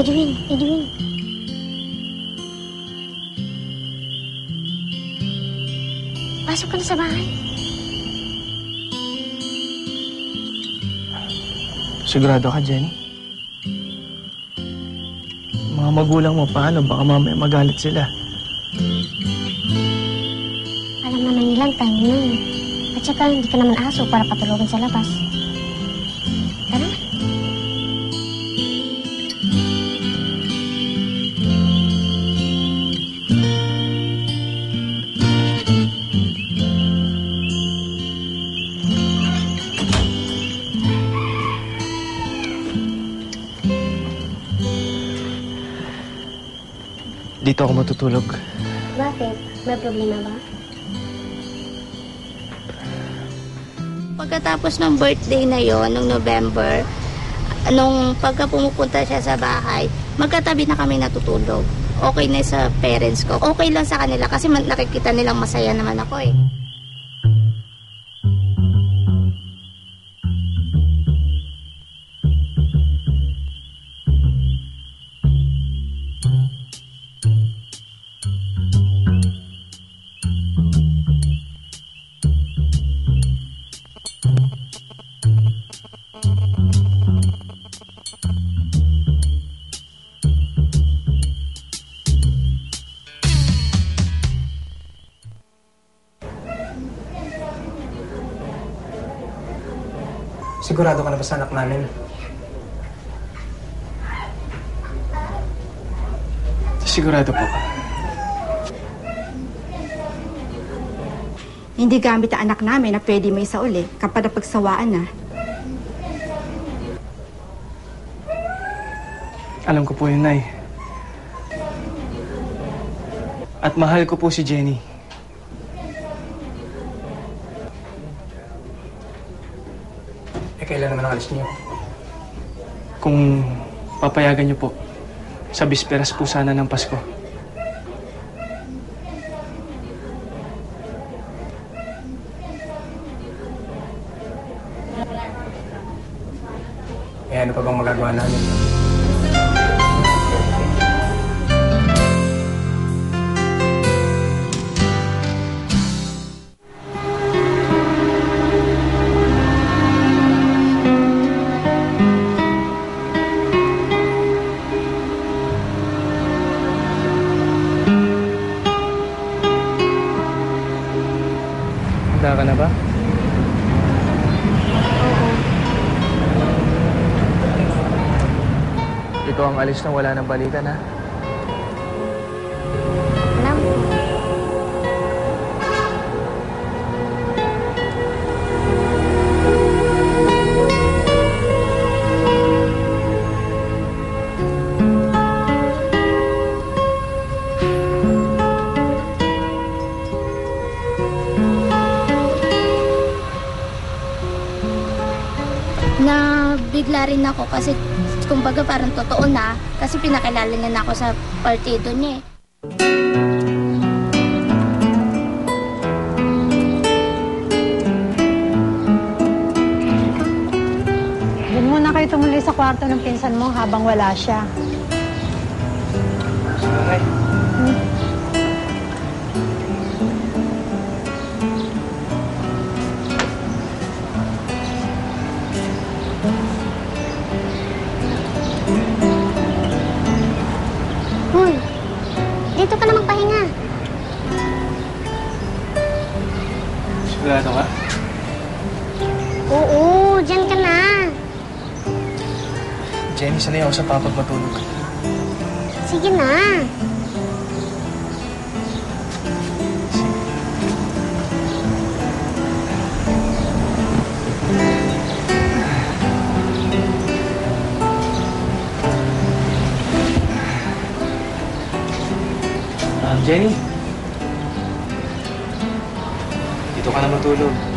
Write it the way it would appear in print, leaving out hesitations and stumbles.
Edwin. Pasok ka na sa bahay. Sigurado ka, Jenny? Mga magulang mo, paano? Baka mamaya magalit sila. Alam naman nilang tayo na eh. At saka hindi ka naman aso para patulogin sa labas. Tara. Dito ako matutulog. Bakit? May problema ba? Pagkatapos ng birthday na yon, nung November, nung pagka pumupunta siya sa bahay, magkatabi na kami natutulog. Okay na sa parents ko. Okay lang sa kanila kasi nakikita nilang masaya naman ako eh. Sigurado ka na ba sa anak namin? Sigurado po. Hindi gamit ang anak namin na pwede may sauli kapag napagsawaan na. Alam ko po yun, Nay. At mahal ko po si Jenny. Kailan naman ang alis niyo? Kung papayagan niyo po, sa bisperas po sana ng Pasko. Ano pa bang magagawa namin? Handa ka na ba? Ikaw ang alis nang wala ng balita na. Alam mo. Nabigla rin ako kasi kumbaga parang totoo na kasi pinakilala niya na ako sa partido niya eh. Doon muna kayo tumuloy sa kwarto ng pinsan mo habang wala siya. Sanay. Hoy, dito ka na magpahinga. Sigurado ka? Oo, dyan ka na. Jenny, sanay ako sa papag matulog. Sige na. Jenny, dito ka na matulog.